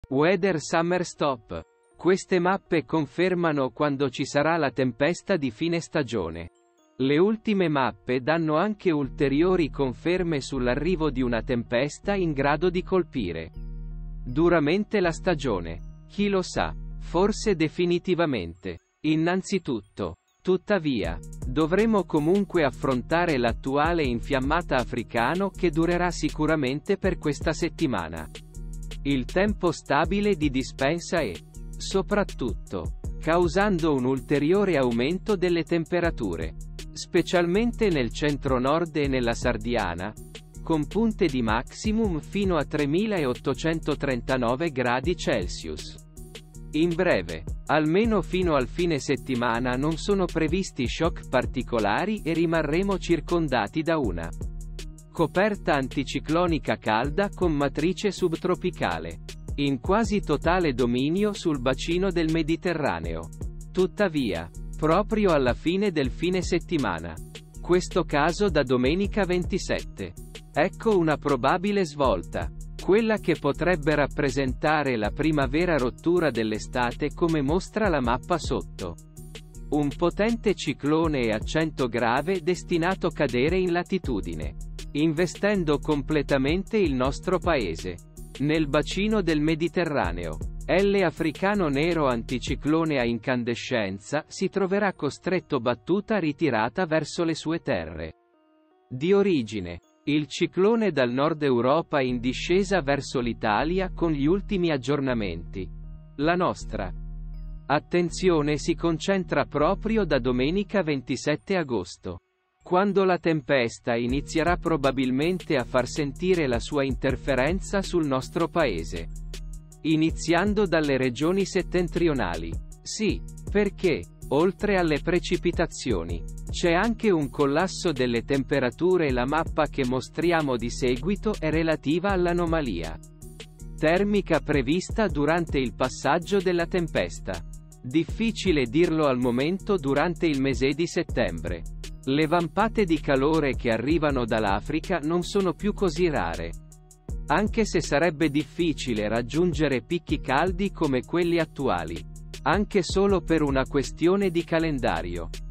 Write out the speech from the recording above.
Weather Summer Stop. Queste mappe confermano quando ci sarà la tempesta di fine stagione. Le ultime mappe danno anche ulteriori conferme sull'arrivo di una tempesta in grado di colpire duramente la stagione. Chi lo sa? Forse definitivamente. Innanzitutto, tuttavia, dovremo comunque affrontare l'attuale infiammata africano che durerà sicuramente per questa settimana. Il tempo stabile di dispensa e, soprattutto, causando un ulteriore aumento delle temperature, specialmente nel centro-nord e nella Sardiana, con punte di maximum fino a 3839 gradi Celsius. In breve, almeno fino al fine settimana non sono previsti shock particolari e rimarremo circondati da una coperta anticiclonica calda con matrice subtropicale, in quasi totale dominio sul bacino del Mediterraneo. Tuttavia, proprio alla fine del fine settimana, questo caso da domenica 27, ecco una probabile svolta, quella che potrebbe rappresentare la prima vera rottura dell'estate come mostra la mappa sotto. Un potente ciclone a accento grave destinato a cadere in latitudine, investendo completamente il nostro paese. Nel bacino del Mediterraneo, L africano nero anticiclone a incandescenza si troverà costretto battuta ritirata verso le sue terre di origine. Il ciclone dal nord Europa in discesa verso l'Italia con gli ultimi aggiornamenti. La nostra attenzione si concentra proprio da domenica 27 agosto. Quando la tempesta inizierà probabilmente a far sentire la sua interferenza sul nostro paese. Iniziando dalle regioni settentrionali. Sì, perché, oltre alle precipitazioni, c'è anche un collasso delle temperature e la mappa che mostriamo di seguito è relativa all'anomalia termica prevista durante il passaggio della tempesta. Difficile dirlo al momento durante il mese di settembre. Le vampate di calore che arrivano dall'Africa non sono più così rare. Anche se sarebbe difficile raggiungere picchi caldi come quelli attuali. Anche solo per una questione di calendario.